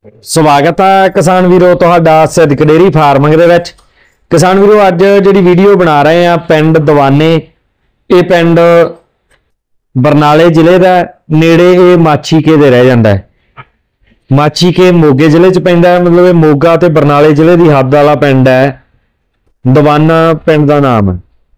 ਸਵਾਗਤ ਹੈ ਕਿਸਾਨ ਵੀਰੋ ਤੁਹਾਡਾ ਸਿੱਧਕ ਡੇਅਰੀ ਫਾਰਮਿੰਗ ਦੇ ਵਿੱਚ। ਕਿਸਾਨ ਵੀਰੋ ਅੱਜ ਜਿਹੜੀ ਵੀਡੀਓ ਬਣਾ ਰਹੇ ਆ ਪਿੰਡ ਦਵਾਨੇ, ਇਹ ਪਿੰਡ ਬਰਨਾਲੇ ਜ਼ਿਲ੍ਹੇ ਦਾ ਨੇੜੇ ਇਹ ਮਾਛੀਕੇ ਦੇ ਰਹਿ ਜਾਂਦਾ ਹੈ। ਮਾਛੀਕੇ ਮੋਗੇ ਜ਼ਿਲ੍ਹੇ 'ਚ ਪੈਂਦਾ ਹੈ, ਮਤਲਬ ਇਹ ਮੋਗਾ ਤੇ ਬਰਨਾਲੇ ਜ਼ਿਲ੍ਹੇ ਦੀ ਹੱਦ ਵਾਲਾ ਪਿੰਡ ਹੈ। ਦਵਾਨਾ ਪਿੰਡ ਦਾ ਨਾਮ ਹੈ।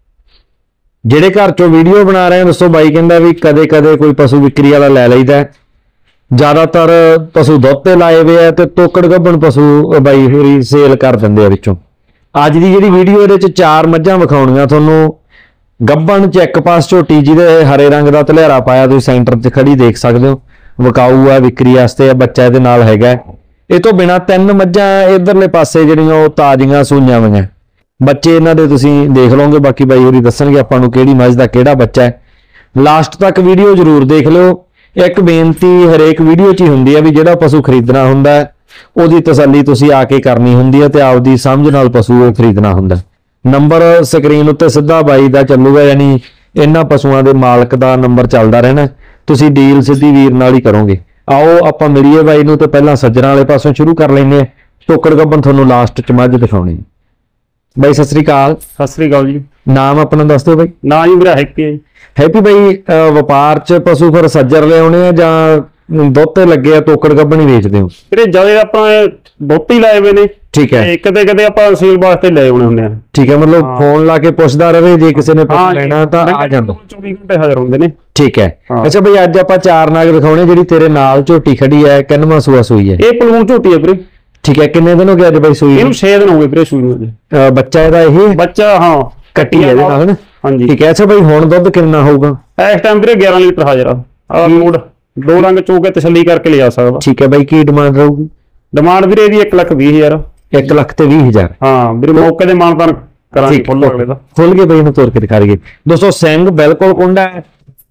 ਜਿਹੜੇ ਘਰ ਚੋਂ ਵੀਡੀਓ ਬਣਾ ਰਹੇ ਆ ਦੱਸੋ ਬਾਈ ਕਹਿੰਦਾ ਵੀ ਕਦੇ ਕਦੇ ਕੋਈ ਪਸ਼ੂ ਵਿਕਰੀ ਵਾਲਾ ਲੈ ਲਈਦਾ, ਜ਼ਿਆਦਾਤਰ ਪਸ਼ੂ ਦੁੱਧ ਤੇ ਲਾਏ ਹੋਏ ਆ ਤੇ ਤੋਕੜ ਗੱਭਣ ਪਸ਼ੂ ਬਾਈ ਹੋਰੀ ਸੇਲ ਕਰ ਦਿੰਦੇ ਆ ਵਿੱਚੋਂ। ਅੱਜ ਦੀ ਜਿਹੜੀ ਵੀਡੀਓ ਇਹਦੇ ਚ ਚਾਰ ਮੱਝਾਂ ਵਿਖਾਉਣੀਆਂ ਤੁਹਾਨੂੰ। ਗੱਭਣ ਚ ਇੱਕ ਪਾਸ ਝੋਟੀ ਜਿਹਦੇ ਹਰੇ ਰੰਗ ਦਾ ਧਲਿਆਰਾ ਪਾਇਆ ਤੁਸੀਂ ਸੈਂਟਰ 'ਚ ਖੜੀ ਦੇਖ ਸਕਦੇ ਹੋ, ਵਿਕਾਊ ਆ, ਵਿਕਰੀ ਵਾਸਤੇ ਆ, ਬੱਚਾ ਇਹਦੇ ਨਾਲ ਹੈਗਾ। ਇਹ ਤੋਂ ਬਿਨਾਂ ਤਿੰਨ ਮੱਝਾਂ ਇਧਰਲੇ ਪਾਸੇ ਜਿਹੜੀਆਂ ਉਹ ਤਾਜ਼ੀਆਂ ਸੂਈਆਂ ਹੋਈਆਂ, ਬੱਚੇ ਇਹਨਾਂ ਦੇ ਤੁਸੀਂ ਦੇਖ ਲਓਗੇ। ਬਾਕੀ ਬਾਈ ਹੋਰੀ ਦੱਸਣਗੇ ਆਪਾਂ ਨੂੰ ਕਿਹੜੀ ਮੱਝ ਦਾ ਕਿਹੜਾ ਬੱਚਾ ਹੈ। ਲਾਸਟ ਤੱਕ ਵੀਡੀਓ ਜ਼ਰੂਰ ਦੇਖ ਲਿਓ। ਇੱਕ ਬੇਨਤੀ ਹਰੇਕ ਵੀਡੀਓ 'ਚ ਹੀ ਹੁੰਦੀ ਹੈ ਵੀ ਜਿਹੜਾ ਪਸ਼ੂ ਖਰੀਦਣਾ ਹੁੰਦਾ ਉਹਦੀ ਤਸੱਲੀ ਤੁਸੀਂ ਆ ਕੇ ਕਰਨੀ ਹੁੰਦੀ ਹੈ ਤੇ ਆਪਦੀ ਸਮਝ ਨਾਲ ਪਸ਼ੂ ਉਹ ਖਰੀਦਣਾ ਹੁੰਦਾ। ਨੰਬਰ ਸਕਰੀਨ ਉੱਤੇ ਸਿੱਧਾ ਬਾਈ ਦਾ ਚੱਲੂਗਾ, ਯਾਨੀ ਇਹਨਾਂ ਪਸ਼ੂਆਂ ਦੇ ਮਾਲਕ ਦਾ ਨੰਬਰ ਚੱਲਦਾ ਰਹਿਣਾ। ਤੁਸੀਂ ਡੀਲ ਸਿੱਧੀ ਵੀਰ ਨਾਲ ਹੀ ਕਰੋਗੇ। ਆਓ ਆਪਾਂ ਮਿਲੀਏ ਬਾਈ ਨੂੰ ਤੇ ਪਹਿਲਾਂ ਸੱਜਰਾਂ ਵਾਲੇ ਪਾਸੋਂ ਸ਼ੁਰੂ ਕਰ ਲੈਂਦੇ ਹਾਂ। ਟੋਕੜ ਗੱਭਣ ਤੁਹਾਨੂੰ ਲਾਸਟ 'ਚ ਮੱਝ ਦਿਖਾਉਣੀ। ਬਾਈ ਸਤਿ ਸ੍ਰੀ ਅਕਾਲ। ਸਤਿ ਸ੍ਰੀ ਅਕਾਲ ਜੀ। ਨਾਮ ਆਪਣਾ ਦੱਸ ਦਿਓ ਬਾਈ। ਨਾਂ ਜੀ ਮੇਰਾ ਹੈਪੀ ਹੈ ਜੀ। ਹੈਪੀ ਬਾਈ, ਵਪਾਰ 'ਚ ਪਸ਼ੂ ਫਿਰ ਸੱਜਰ ਲਿਆਉਣੇ ਆ ਜਾਂ ਦੁੱਧ ਤੇ ਲੱਗੇ ਆ ਟੋਕੜ ਗੱਭਣ ਹੀ ਵੇਚਦੇ ਹੋ? ਵੀਰੇ ਜਦੋਂ ਆਪਾਂ ਬੋਤੀ ਲਾਏ ਹੋਏ ਨੇ, ਠੀਕ ਹੈ। ਕਦੇ ਕਦੇ ਆਪਾਂ ਸੀਲ ਵਾਸਤੇ ਲੈ ਆਉਣੇ ਹੁੰਦੇ ਆ। ਠੀਕ ਹੈ, ਮਤਲਬ ਫੋਨ ਲਾ ਕੇ ਪੁੱਛਦਾ ਰਹੇ ਜੇ ਕਿਸੇ ਨੇ ਪਸ਼ੂ ਲੈਣਾ ਤਾਂ ਆ ਜਾਂਦਾ। 24 ਘੰਟੇ ਹਾਜ਼ਰ ਹੁੰਦੇ ਨੇ। ਠੀਕ ਹੈ। ਅੱਛਾ ਬਈ ਅੱਜ ਆਪਾਂ ਚਾਰ ਨਾਗ ਦਿਖਾਉਣੇ। ਜਿਹੜੀ ਤੇਰੇ ਨਾਲ ਝੋਟੀ ਖੜੀ ਹੈ ਕਿੰਨਵਾਂ ਸੂਆ ਸੂਈ ਹੈ? ਇਹ ਪਲੂਣ ਝੋਟੀ ਹੈ ਵੀਰੇ। ਠੀਕ ਹੈ, ਕਿੰਨੇ ਦਿਨ ਹੋ ਗਏ ਅੱਜ ਬਾਈ ਸੂਈ? ਇਹਨੂੰ 6 ਦਿਨ ਹੋ ਗਏ ਵੀਰੇ ਸੂਈ ਨੂੰ। ਬੱਚਾ ਇਹਦਾ ਇਹ ਬੱਚਾ ਹਾਂ ਕੱਟੀ ਹੈ ਇਹਦੇ ਨਾਲ ਨਾ? ਹਾਂਜੀ। ਠੀਕ ਹੈ। ਅੱਛਾ ਬਈ ਹੁਣ ਦੁੱਧ ਕਿੰਨਾ ਹੋਊਗਾ ਇਸ ਟਾਈਮ ਵੀਰੇ 11 ਲੀਟਰ ਹਾਜ਼ਰ ਆ। ਲੋਡ ਦੋ ਰੰਗ ਚੋ ਕੇ ਤਸੱਲੀ ਕਰਕੇ ਲਿਜਾ ਸਕਦਾ। ਠੀਕ ਹੈ ਬਾਈ, ਕੀ ਡਿਮਾਂਡ ਰਹੂਗੀ? ਡਿਮਾਂਡ ਵੀਰੇ ਇਹਦੀ 1,20,000। 1,20,000। ਹਾਂ ਵੀਰੇ ਮੌਕੇ ਦੇ ਮਾਨਤਾਨ ਕਰਾਂਗੇ ਫੁੱਲ ਅਗਲੇ ਦਾ। ਖੁੱਲ ਕੇ ਬਈ ਨੂੰ ਤੋੜ ਕੇ ਦਿਖਾ ਰਹੀ। ਦੋਸਤੋ ਸਿੰਘ ਬਿਲਕੁਲ ਕੁੰਡਾ ਹੈ।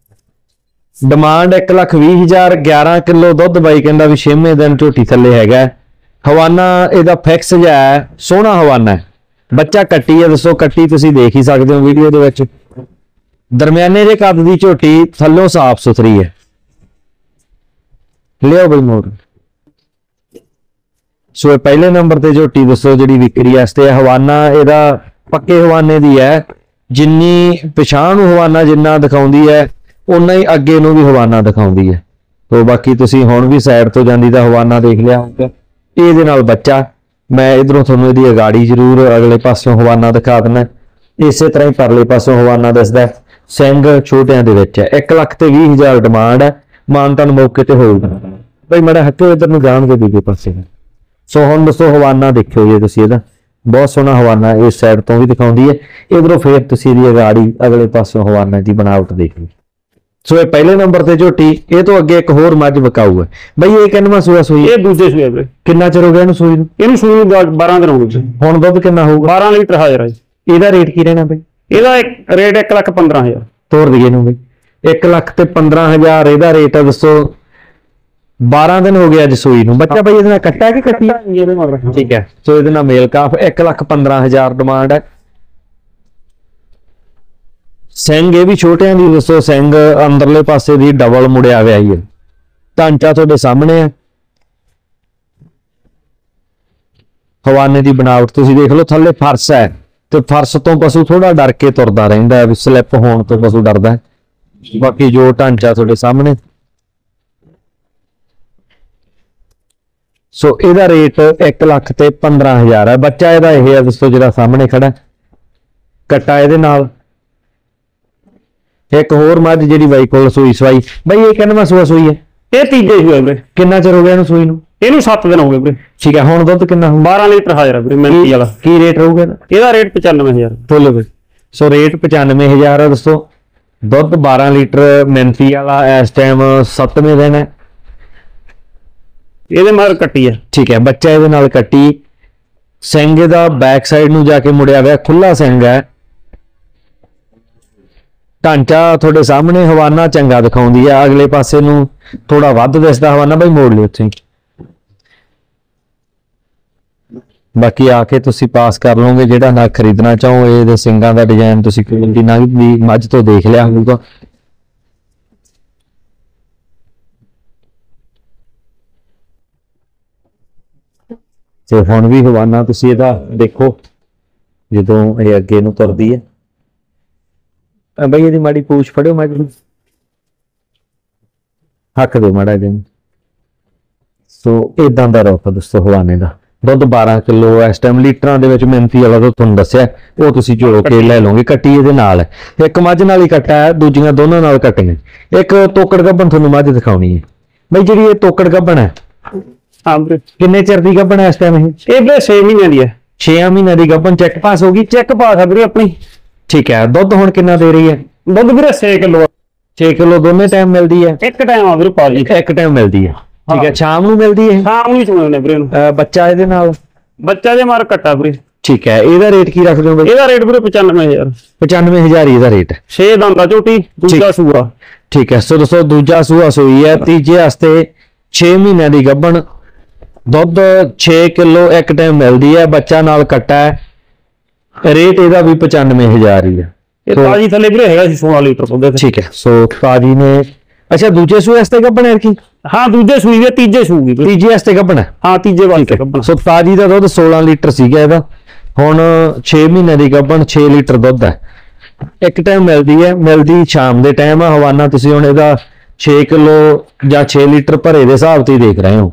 ਡਿਮਾਂਡ 1,20,000। 11 ਕਿਲੋ ਦੁੱਧ ਬਾਈ ਕਹਿੰਦਾ ਵੀ 6ਵੇਂ ਦਿਨ ਝੋਟੀ ਥੱਲੇ ਹੈਗਾ। ਹਵਾਨਾ ਇਹਦਾ ਫਿਕਸ ਜਿਹਾ ਹੈ, ਸੋਹਣਾ ਹਵਾਨਾ ਹੈ। ਬੱਚਾ ਕੱਟੀ ਹੈ, ਦੱਸੋ ਕੱਟੀ ਤੁਸੀਂ ਦੇਖ ਹੀ ਸਕਦੇ ਹੋ ਵੀਡੀਓ ਦੇ ਵਿੱਚ। ਦਰਮਿਆਨੇ ਜਿਹੇ ਕੱਦ ਦੀ ਝੋਟੀ, ਥੱਲੋਂ ਸਾਫ ਸੁਥਰੀ ਹੈ। ਲਿਓ ਬਈ ਮੋੜ। ਸੋ ਇਹ ਪਹਿਲੇ ਨੰਬਰ ਤੇ ਝੋਟੀ ਦੱਸੋ ਜਿਹੜੀ ਵਿਕਰੀ ਵਾਸਤੇ ਹੈ। ਹਵਾਨਾ ਇਹਦਾ ਪੱਕੇ ਹਵਾਨੇ ਦੀ ਹੈ। ਜਿੰਨੀ ਪਛਾਣ ਨੂੰ ਹਵਾਨਾ ਜਿੰਨਾ ਦਿਖਾਉਂਦੀ ਹੈ ਉਨਾ ਹੀ ਅੱਗੇ ਨੂੰ ਵੀ ਹਵਾਨਾ ਦਿਖਾਉਂਦੀ ਹੈ। ਤੋ ਬਾਕੀ ਤੁਸੀਂ ਹੁਣ ਵੀ ਸਾਈਡ ਤੋਂ ਜਾਂਦੀ ਦਾ ਹਵਾਨਾ ਦੇਖ ਲਿਆ ਹੋਊਗਾ। ਇਹਦੇ ਨਾਲ ਬੱਚਾ, ਮੈਂ ਇਧਰੋਂ ਤੁਹਾਨੂੰ ਇਹਦੀ ਅਗਾੜੀ ਜ਼ਰੂਰ ਅਗਲੇ ਪਾਸਿਓਂ ਹਵਾਨਾ ਦਿਖਾ ਦਿੰਦਾ। ਇਸੇ ਤਰ੍ਹਾਂ ਹੀ ਪਰਲੇ ਪਾਸਿਓਂ ਹਵਾਨਾ ਦੱਸਦਾ। ਸਿੰਘ ਛੋਟਿਆਂ ਦੇ ਵਿੱਚ ਹੈ। 1,20,000 ਡਿਮਾਂਡ ਹੈ। ਮਾਨਤਾਨ ਮੌਕੇ ਤੇ ਹੋਊਗਾ। ਬਈ ਮਾੜਾ ਹੱਥੋਂ ਇਧਰ ਨੂੰ ਜਾਣਗੇ ਦੂਜੇ ਪਾਸੇ। ਸੋ ਹੁਣ ਦੱਸੋ ਹਵਾਨਾ ਦੇਖਿਓ ਜੇ ਤੁਸੀਂ ਇਹਦਾ, ਬਹੁਤ ਸੋਹਣਾ ਹਵਾਨਾ ਇਸ ਸਾਈਡ ਤੋਂ ਵੀ ਦਿਖਾਉਂਦੀ ਹੈ। ਇਧਰੋਂ ਫੇਰ ਤੁਸੀਂ ਇਹਦੀ ਅਗਾੜੀ ਅਗਲੇ ਪਾਸਿਓਂ ਹਵਾਨਾ ਦੀ ਬਣਾਵਟ ਦੇਖ ਲਓ। ਸੋ ਇਹ ਪਹਿਲੇ ਨੰਬਰ ਤੇ ਝੋਟੀ। ਇਹ ਤੋਂ ਅੱਗੇ ਇੱਕ ਹੋਰ ਮੱਝ ਵਿਕਾਊ ਹੈ ਬਈ। ਇਹ ਕਿੰਨਵਾਂ ਸੂਆ ਸੂਈ? ਇਹ ਦੂਜੇ ਸੂਏ ਵੀਰੇ। ਕਿੰਨਾ ਚਿਰ ਹੋ ਗਿਆ ਇਹਨੂੰ ਸੂਈ ਨੂੰ? ਇਹਨੂੰ ਸੂਈ ਨੂੰ 12 ਦਿਨ ਹੋ ਗਏ। ਹੁਣ ਦੁੱਧ ਕਿੰਨਾ ਹੋਊਗਾ? 12 ਲੀਟਰ ਹਾਜ਼ਰ ਹੈ। ਇਹਦਾ ਰੇਟ ਕੀ ਰਹਿਣਾ ਬਈ? ਇਹਦਾ ਰੇਟ 1,15,000। ਤੋੜ ਦਈਏ ਇਹਨੂੰ ਬਈ। 1,15,000 ਇਹਦਾ ਰੇਟ ਹੈ। ਦੱਸੋ 12 ਦਿਨ ਹੋ ਗਏ ਅੱਜ ਸੂਈ ਨੂੰ। ਬੱਚਾ ਬਈ ਇਹਦੇ ਨਾਲ ਕੱਟਾ ਕਿ ਕੱਟੀ? ਠੀਕ ਹੈ। ਸੋ ਇਹਦੇ ਨਾਲ ਮੇਲ ਕਾਫ। 1,15,000 ਡਿਮਾਂਡ ਹੈ। ਸਿੰਘ ਇਹ ਵੀ ਛੋਟਿਆਂ ਦੀ ਦੱਸੋ। ਸਿੰਘ ਅੰਦਰਲੇ ਪਾਸੇ ਦੀ ਡਬਲ ਮੁੜਿਆ ਹੋਇਆ ਹੀ ਹੈ। ਢਾਂਚਾ ਤੁਹਾਡੇ ਸਾਹਮਣੇ ਹੈ। ਹਵਾਨੇ ਦੀ ਬਣਾਵਟ ਤੁਸੀਂ ਦੇਖ ਲਓ। ਥੱਲੇ ਫਰਸ਼ ਹੈ ਤੇ ਫਰਸ਼ ਤੋਂ ਪਸ਼ੂ ਥੋੜਾ ਡਰ ਕੇ ਤੁਰਦਾ ਰਹਿੰਦਾ ਹੈ ਵੀ ਸਲਿੱਪ ਹੋਣ ਤੋਂ ਪਸ਼ੂ ਡਰਦਾ ਹੈ। ਬਾਕੀ ਜੋ ਢਾਂਚਾ ਤੁਹਾਡੇ ਸਾਹਮਣੇ। ਸੋ ਇਹਦਾ ਰੇਟ 1,15,000 ਹੈ। ਬੱਚਾ ਇਹਦਾ ਇਹ ਹੈ ਦੱਸੋ ਜਿਹੜਾ ਸਾਹਮਣੇ ਖੜਾ। ਕੱਟਾ ਇਹਦੇ ਨਾਲ। ਇੱਕ ਹੋਰ ਮੱਝ ਜਿਹੜੀ ਬਾਈ ਕੋਲ ਸੂਈ ਸਵਾਈ। ਬਾਈ ਇਹ ਕਿੰਨਵਾਂ ਸੂਆ ਸੂਈ ਹੈ? ਇਹ ਤੀਜੇ ਸੂਏ ਵੀਰੇ। ਕਿੰਨਾ ਚਿਰ ਹੋ ਗਿਆ ਇਹਨੂੰ ਸੂਈ ਨੂੰ? ਇਹਨੂੰ 7 ਦਿਨ ਹੋ ਗਏ ਵੀਰੇ। ਠੀਕ ਹੈ। ਹੁਣ ਦੁੱਧ ਕਿੰਨਾ ਹੋਊ? 12 ਲੀਟਰ ਹਾਜ਼ਰ ਹੈ ਵੀਰੇ ਮਿਹਨਤੀ ਵਾਲਾ। ਕੀ ਰੇਟ ਰਹੂਗਾ ਇਹਦਾ ਰੇਟ 95,000। ਬੋਲੋ ਬਈ। ਸੋ ਰੇਟ 95,000 ਹੈ ਦੱਸੋ। ਦੁੱਧ 12 ਲੀਟਰ ਮਿਹਨਤੀ ਵਾਲਾ। ਇਸ ਟਾਈਮ 7ਵੇਂ ਦਿਨ ਹੈ। ਇਹਦੇ ਮਗਰ ਕੱਟੀ ਹੈ। ਠੀਕ ਹੈ। ਬੱਚਾ ਇਹਦੇ ਨਾਲ ਕੱਟੀ। ਸਿੰਘ ਇਹਦਾ ਬੈਕ ਸਾਈਡ ਨੂੰ ਜਾ ਕੇ ਮੁੜਿਆ ਹੋਇਆ, ਖੁੱਲਾ ਸਿੰਘ ਹੈ। ਢਾਂਚਾ ਤੁਹਾਡੇ ਸਾਹਮਣੇ। ਹਵਾਨਾ ਚੰਗਾ ਦਿਖਾਉਂਦੀ ਆ। ਅਗਲੇ ਪਾਸੇ ਨੂੰ ਥੋੜਾ ਵੱਧ ਦਿਸਦਾ ਹਵਾਨਾ। ਬਈ ਮੋੜ ਲਿਓ ਉੱਥੇ। ਬਾਕੀ ਆ ਕੇ ਤੁਸੀਂ ਪਾਸ ਕਰ ਲਓਗੇ ਜਿਹੜਾ ਨਾ ਖਰੀਦਣਾ ਚਾਹੋ। ਇਹਦੇ ਸਿੰਗਾਂ ਦਾ ਡਿਜ਼ਾਈਨ ਤੁਸੀਂ ਕੋਈ ਦੀ ਨਾ ਵੀ ਮੱਝ ਤੋਂ ਦੇਖ ਲਿਆ ਹੋਊਗਾ। ਤੇ ਹੁਣ ਵੀ ਹਵਾਨਾ ਤੁਸੀਂ ਇਹਦਾ ਦੇਖੋ ਜਦੋਂ ਇਹ ਅੱਗੇ ਨੂੰ ਤੁਰਦੀ ਹੈ। ਬਈ ਇਹਦੀ ਮਾੜੀ ਪੂਛ ਫੜਿਓ ਮੱਝ ਨੂੰ, ਹੱਕ ਦਿਓ ਮਾੜਾ ਜਿਹਾ। ਸੋ ਇਦਾਂ ਦਾ ਰੁੱਖ ਦੋਸਤੋ ਹਵਾਨੇ ਦਾ। ਦੁੱਧ 12 ਕਿਲੋ ਇਸ ਟਾਈਮ ਲੀਟਰਾਂ ਦੇ ਵਿੱਚ ਮਿਹਨਤੀ ਵਾਲਾ ਦੁੱਧ ਤੁਹਾਨੂੰ ਦੱਸਿਆ, ਉਹ ਤੁਸੀਂ ਜੋੜ ਕੇ ਲੈ ਲਓਗੇ। ਕੱਟੀ ਇਹਦੇ ਨਾਲ ਹੈ, ਇੱਕ ਮੱਝ ਨਾਲ ਹੀ ਕੱਟਾ ਹੈ, ਦੂਜੀਆਂ ਦੋਨਾਂ ਨਾਲ ਕੱਟੀਆਂ। ਇੱਕ ਤੋਕੜ ਗੱਭਣ ਤੁਹਾਨੂੰ ਮੱਝ ਦਿਖਾਉਣੀ ਹੈ ਬਈ। ਜਿਹੜੀ ਇਹ ਤੋਕੜ ਗੱਭਣ ਹੈ, ਹਾਂ ਵੀਰੇ, ਕਿੰਨੇ ਚਿਰ ਦੀ ਗੱਭਣ ਹੈ ਇਸ ਟਾਈਮ? ਇਹ ਵੀਰੇ 6 ਮਹੀਨਿਆਂ ਦੀ ਹੈ। 6 ਮਹੀਨਿਆਂ ਦੀ ਗੱਭਣ ਚੈੱਕ ਪਾਸ ਹੋ ਗਈ? ਚੈੱਕ ਪਾਸ ਆ ਵੀਰੇ ਆਪਣੀ। ਠੀਕ ਹੈ। ਦੁੱਧ ਹੁਣ ਕਿੰਨਾ ਦੇ ਰਹੀ ਹੈ? ਦੁੱਧ ਵੀਰੇ 6 ਕਿਲੋ। 6 ਕਿਲੋ ਦੋਨੇ ਟਾਈਮ ਮਿਲਦੀ ਹੈ? ਇੱਕ ਟਾਈਮ ਆ ਵੀਰੇ ਪਾਜੀ, ਇੱਕ ਟਾਈਮ ਮਿਲਦੀ ਹੈ। ਠੀਕ ਹੈ। ਸ਼ਾਮ ਨੂੰ ਮਿਲਦੀ ਹੈ? ਸ਼ਾਮ ਨੂੰ ਹੀ ਚੁਣਾਉਂਦੇ ਵੀਰੇ ਨੂੰ। ਬੱਚਾ ਇਹਦੇ ਨਾਲ? ਬੱਚਾ ਦੇ ਮਾਰ ਕੱਟਾ ਵੀਰੇ। ਠੀਕ ਹੈ। ਇਹਦਾ ਰੇਟ ਕੀ ਰੱਖਦੇ ਹੋ? ਇਹਦਾ ਰੇਟ ਵੀਰੇ 95,000। 95,000 ਇਹਦਾ ਰੇਟ। 6 ਦੰਦਾਂ ਝੋਟੀ, ਦੂਜਾ ਸੂਆ। ਠੀਕ ਹੈ। ਸੋ ਦੋਸਤੋ ਦੂਜਾ ਸੂਆ ਸੂਈ ਹੈ, ਤੀਜੇ ਵਾਸਤੇ 6 ਮਹੀਨਿਆਂ ਦੀ ਗੱਭਣ, ਦੁੱਧ 6 ਕਿਲੋ ਇੱਕ ਟਾਈਮ ਮਿਲਦੀ ਹੈ, ਬੱਚਾ ਨਾਲ ਕੱਟਾ ਹੈ। ਰੇਟ ਇਹਦਾ ਵੀ 95,000 ਹੀ ਹੈ। ਇਹ ਤਾਜੀ ਥੱਲੇ ਵੀਰੇ ਹੈਗਾ ਸੀ 16 ਲੀਟਰ ਦੁੱਧ ਦੇ। ਠੀਕ ਹੈ। ਸੋ ਤਾਜੀ ਨੇ ਅੱਛਾ ਦੂਜੇ ਸੂਏ ਵਾਸਤੇ ਗੱਭਣ ਹੈ ਕੀ? ਹਾਂ ਦੂਜੇ ਸੂਈ ਦੇ, ਤੀਜੇ ਸੂਗੀ ਵੀਰੇ। ਤੀਜੇ ਵਾਸਤੇ ਗੱਭਣ ਹੈ? ਹਾਂ ਤੀਜੇ ਵਾਸਤੇ ਗੱਭਣ। ਸੋ ਤਾਜੀ ਦਾ ਦੁੱਧ 16 ਲੀਟਰ ਸੀਗਾ ਇਹਦਾ, ਹੁਣ 6 ਮਹੀਨੇ ਦੀ ਗੱਭਣ 6 ਲੀਟਰ ਦੁੱਧ ਹੈ। ਇੱਕ ਟਾਈਮ ਮਿਲਦੀ ਹੈ, ਮਿਲਦੀ ਸ਼ਾਮ ਦੇ ਟਾਈਮ ਆ। ਹਵਾਨਾ ਤੁਸੀਂ ਹੁਣ ਇਹਦਾ 6 ਕਿਲੋ ਜਾਂ 6 ਲੀਟਰ ਭਰੇ ਦੇ ਹਿਸਾਬ ਤੇ ਦੇਖ ਰਹੇ ਹੋ।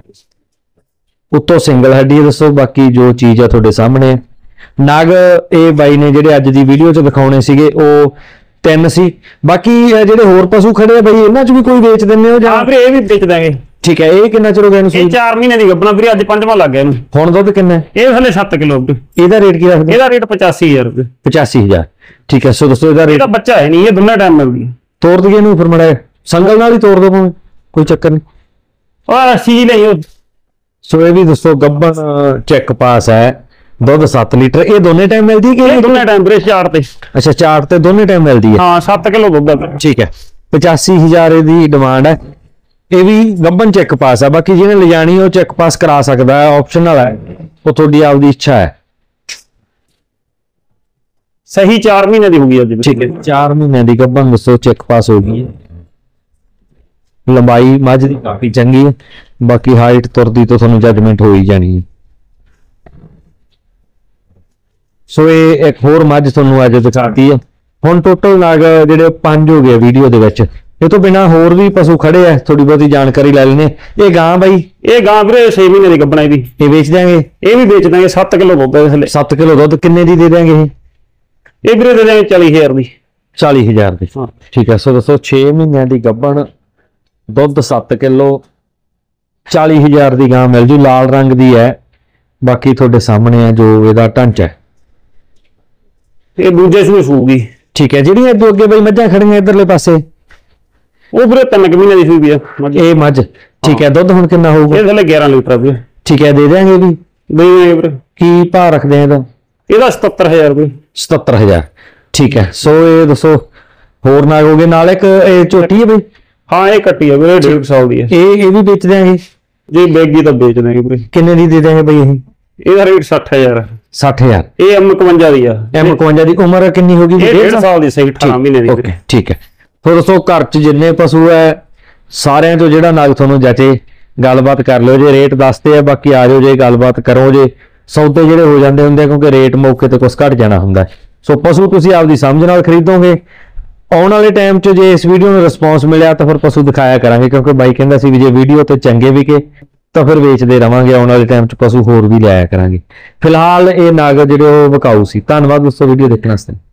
ਉੱਤੋਂ ਸਿੰਗਲ ਹੱਡੀ ਹੈ। ਦੱਸੋ ਬਾਕੀ ਜੋ ਚੀਜ਼ ਆ ਤੁਹਾਡੇ ਸਾਹਮਣੇ। ਨਗ ਇਹ ਬਾਈ ਨੇ ਜਿਹੜੇ ਅੱਜ ਦੀ ਵੀਡੀਓ 'ਚ ਦਿਖਾਉਣੇ ਸੀਗੇ ਉਹ 3 ਸੀ। ਬਾਕੀ ਜਿਹੜੇ ਹੋਰ ਪਸ਼ੂ ਖੜੇ ਆ ਬਈ, ਇਹਨਾਂ 'ਚ ਵੀ ਕੋਈ ਵੇਚ ਦਿੰਦੇ ਹੋ ਜਾਂ? ਹਾਂ ਵੀਰੇ ਇਹ ਵੀ ਵੇਚ ਦਾਂਗੇ। ਠੀਕ ਹੈ। ਇਹ ਕਿੰਨਾ ਚਿਰ ਹੋ ਗਿਆ ਇਹਨੂੰ? ਇਹ 4 ਮਹੀਨੇ ਦੀ ਗੱਭਣਾ ਵੀਰੇ, ਅੱਜ 5ਵਾਂ ਲੱਗ ਗਿਆ ਇਹਨੂੰ। ਹੁਣ ਦੁੱਧ ਕਿੰਨਾ ਹੈ? ਇਹ ਥੱਲੇ 7 ਕਿਲੋ ਵੀਰੇ। ਇਹਦਾ ਰੇਟ ਕੀ ਰੱਖਦੇ? ਇਹਦਾ ਰੇਟ 85,000 ਰੁਪਏ। 85,000। ਠੀਕ ਹੈ। ਸੋ ਦੋਸਤੋ ਇਹਦਾ ਰੇਟ। ਇਹਦਾ ਬੱਚਾ ਹੈ ਨਹੀਂ, ਇਹ ਦੋਨਾਂ ਟਾਈਮ ਮਿਲਦੀ ਹੈ। ਤੋੜ ਦਈਏ ਇਹਨੂੰ ਫਿਰ ਮੜਾ ਸੰਗਲ ਨਾਲ ਹੀ ਤੋੜ ਦੋ ਭਾਵੇਂ, ਕੋਈ ਚੱਕਰ ਨਹੀਂ। ਉਹ ਸੀ ਲਈ ਉਹ। ਸੋ ਇਹ ਵੀ ਦੱਸੋ ਗੱਭਣ ਚੈੱਕ ਪਾਸ ਹੈ, ਦੁੱਧ 7 ਲੀਟਰ। ਇਹ ਦੋਨੇ ਟਾਈਮ ਮਿਲਦੀ ਹੈ ਇਹ ਕਿ? ਦੋਨਾਂ ਟਾਈਮ ਵੀਰੇ ਚਾਰ ਤੇ। ਅੱਛਾ ਚਾਰ ਤੇ ਦੋਨੇ ਟਾਈਮ ਮਿਲਦੀ ਹੈ। ਹਾਂ 7 ਕਿਲੋ ਦੁੱਧ ਹੈ। ਠੀਕ ਹੈ। 85,000 ਇਹਦੀ ਡਿਮਾਂਡ ਹੈ। ਇਹ ਵੀ ਗੱਭਣ ਚੈੱਕ ਪਾਸ ਹੈ। ਬਾਕੀ ਜਿਹਨੇ ਲਿਜਾਣੀ ਉਹ ਚੈੱਕ ਪਾਸ ਕਰਾ ਸਕਦਾ ਹੈ, ਆਪਸ਼ਨਲ ਹੈ, ਉਹ ਤੁਹਾਡੀ ਆਪਦੀ ਇੱਛਾ ਹੈ। ਸਹੀ 4 ਮਹੀਨੇ ਦੀ ਹੋ ਗਈ ਅੱਜ। ਠੀਕ ਹੈ। 4 ਮਹੀਨਿਆਂ ਦੀ ਗੱਭਣ ਦੱਸੋ ਚੈੱਕ ਪਾਸ ਹੋ ਗਈ ਹੈ। ਲੰਬਾਈ ਮੱਝ ਦੀ ਕਾਫੀ ਚੰਗੀ ਹੈ। ਬਾਕੀ ਹਾਈਟ ਤੁਰਦੀ ਤੋਂ ਤੁਹਾਨੂੰ ਜੱਜਮੈਂਟ ਹੋ ਹੀ ਜਾਣੀ ਹੈ। ਸੋ ਇਹ ਇੱਕ ਹੋਰ ਮੱਝ ਤੁਹਾਨੂੰ ਅੱਜ ਦਿਖਾਤੀ ਹੈ। ਹੁਣ ਟੋਟਲ ਨਾਗ ਜਿਹੜੇ 5 ਹੋ ਗਏ ਵੀਡੀਓ ਦੇ ਵਿੱਚ। ਇਹ ਤੋਂ ਬਿਨਾ ਹੋਰ ਵੀ ਪਸ਼ੂ ਖੜੇ ਆ, ਥੋੜੀ ਬਹੁਤੀ ਜਾਣਕਾਰੀ ਲੈ ਲੈਣੇ। ਇਹ ਗਾਂ ਬਾਈ? ਇਹ ਗਾਂ ਵੀਰੇ 6 ਮਹੀਨੇ ਦੀ ਗੱਭਣਾ ਇਹਦੀ। ਇਹ ਵੇਚ ਦਿਆਂਗੇ? ਇਹ ਵੀ ਵੇਚ ਦਾਂਗੇ। 7 ਕਿਲੋ ਦੁੱਧ ਹੈ ਥੱਲੇ। 7 ਕਿਲੋ ਦੁੱਧ ਕਿੰਨੇ ਦੀ ਦੇ ਦਿਆਂਗੇ? ਇਹ ਵੀਰੇ ਦੇ ਦਾਂਗੇ 40,000 ਦੀ। 40,000 ਦੀ। ਹਾਂ ਠੀਕ ਹੈ। ਸੋ ਦੱਸੋ 6 ਮਹੀਨਿਆਂ ਦੀ ਗੱਭਣ, ਦੁੱਧ 7 ਕਿਲੋ, 40,000 ਦੀ ਗਾਂ ਮਿਲ ਜੂ। ਲਾਲ ਰੰਗ ਦੀ ਹੈ। ਬਾਕੀ ਤੁਹਾਡੇ ਸਾਹਮਣੇ ਹੈ ਜੋ ਇਹਦਾ ਢਾਂਚਾ ਹੈ। ਇਹ ਦੂਜੇ ਸੂਏ ਸੂਗੀ। ਠੀਕ ਹੈ। ਜਿਹੜੀਆਂ ਅੱਗੇ ਅੱਗੇ ਬਈ ਮੱਝਾਂ ਖੜੀਆਂ ਇਧਰਲੇ ਪਾਸੇ, ਉਹ ਵੀਰੇ 3 ਮਹੀਨੇ ਦੀ ਸੂਈ ਵੀ ਆ ਇਹ ਮੱਝ। ਠੀਕ ਹੈ। ਦੁੱਧ ਹੁਣ ਕਿੰਨਾ ਹੋਊਗਾ? ਇਹ ਥੱਲੇ 11 ਲੀਟਰ ਵੀਰੇ। ਠੀਕ ਹੈ। ਦੇ ਦਿਆਂਗੇ ਵੀ? ਦੇ ਦਾਂਗੇ ਵੀਰੇ। ਕੀ ਭਾਅ ਰੱਖਦੇ ਆ ਇਹਦਾ? ਇਹਦਾ 77,000 ਰੁਪਏ। 77,000। ਠੀਕ ਹੈ। ਸੋ ਇਹ ਦੱਸੋ ਹੋਰ ਨਾਗ ਹੋ ਗਏ ਨਾਲ। ਇੱਕ ਇਹ ਝੋਟੀ ਹੈ ਬਈ? ਹਾਂ ਇਹ ਕੱਟੀ ਹੈ ਵੀਰੇ, 1.5 ਸਾਲ ਦੀ ਹੈ। ਇਹ ਵੀ ਵੇਚ ਦਿਆਂਗੇ? ਜੇ ਬੈਗੀ ਤਾਂ ਵੇਚ ਦਾਂਗੇ ਵੀਰੇ। ਕਿੰਨੇ ਦੀ ਦੇ ਦਿਆਂਗੇ ਬਈ ਇਹ? ਇਹਦਾ ਰੇਟ 60,000। 60,000। ਇਹ M51 ਦੀ ਆ। M51 ਦੀ ਉਮਰ ਕਿੰਨੀ ਹੋ ਗਈ? 1.5 ਸਾਲ ਦੀ। ਸਹੀ 18 ਮਹੀਨੇ ਦੀ। ਓਕੇ ਠੀਕ ਹੈ। ਫਿਰ ਦੋਸਤੋ ਘਰ 'ਚ ਜਿੰਨੇ ਪਸ਼ੂ ਹੈ ਸਾਰਿਆਂ ਤੋਂ ਜਿਹੜਾ ਨਾਗ ਤੁਹਾਨੂੰ ਜਚੇ ਗੱਲਬਾਤ ਕਰ ਲਿਓ ਜੇ। ਰੇਟ ਦੱਸਦੇ ਆ, ਬਾਕੀ ਆ ਜਾਓ ਜੇ ਗੱਲਬਾਤ ਕਰੋ ਜੇ। ਸੌਦੇ ਜਿਹੜੇ ਹੋ ਜਾਂਦੇ ਹੁੰਦੇ ਕਿਉਂਕਿ ਰੇਟ ਮੌਕੇ ਤੇ ਕੁਛ ਘਟ ਜਾਣਾ ਹੁੰਦਾ। ਸੋ ਪਸ਼ੂ ਤੁਸੀਂ ਆਪਦੀ ਸਮਝ ਨਾਲ ਖਰੀਦੋਗੇ। ਆਉਣ ਵਾਲੇ ਟਾਈਮ 'ਚ ਜੇ ਇਸ ਵੀਡੀਓ ਨੂੰ ਰਿਸਪੌਂਸ ਮਿਲਿਆ ਤਾਂ ਫਿਰ ਪਸ਼ੂ ਦਿਖਾਇਆ ਕਰਾਂਗੇ, ਕਿਉਂਕਿ ਬਾਈ ਕਹਿੰਦਾ ਸੀ ਵੀ ਜੇ ਵੀਡੀਓ ਤੇ ਚੰਗੇ ਵਿਕੇ ਤਾਂ ਫਿਰ ਵੇਚਦੇ ਰਵਾਂਗੇ। ਆਉਣ ਵਾਲੇ ਟਾਈਮ 'ਚ ਪਸ਼ੂ ਹੋਰ ਵੀ ਲਿਆਇਆ ਕਰਾਂਗੇ। ਫਿਲਹਾਲ ਇਹ ਨਾਗ ਜਿਹੜੇ ਉਹ ਵਿਕਾਊ ਸੀ। ਧੰਨਵਾਦ ਦੋਸਤੋ ਵੀਡੀਓ ਦੇਖਣ ਵਾਸਤੇ।